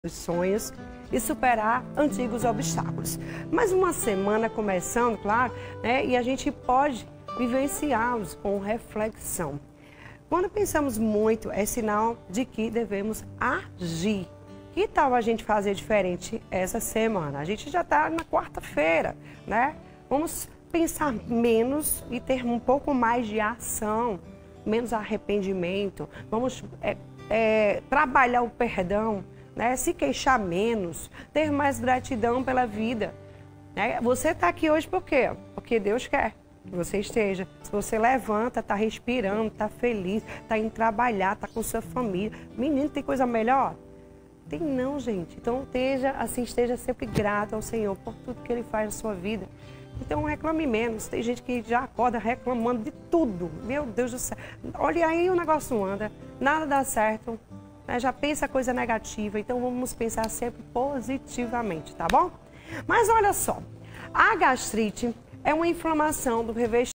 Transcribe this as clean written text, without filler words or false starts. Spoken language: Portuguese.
os sonhos e superar antigos obstáculos. Mais uma semana começando, claro, né? E a gente pode vivenciá-los com reflexão. Quando pensamos muito, é sinal de que devemos agir. Que tal a gente fazer diferente essa semana? A gente já está na quarta-feira, né? Vamos pensar menos e ter um pouco mais de ação, menos arrependimento. Vamos trabalhar o perdão, né? Se queixar menos, ter mais gratidão pela vida. Né? Você está aqui hoje por quê? Porque Deus quer que você esteja. Se você levanta, está respirando, está feliz, está indo trabalhar, está com sua família. Menino, tem coisa melhor? Tem não, gente. Então esteja sempre grato ao Senhor por tudo que Ele faz na sua vida. Então reclame menos. Tem gente que já acorda reclamando de tudo. Meu Deus do céu. Olha aí, o negócio não anda, nada dá certo. Já pensa coisa negativa, então vamos pensar sempre positivamente, tá bom? Mas olha só, a gastrite é uma inflamação do revestimento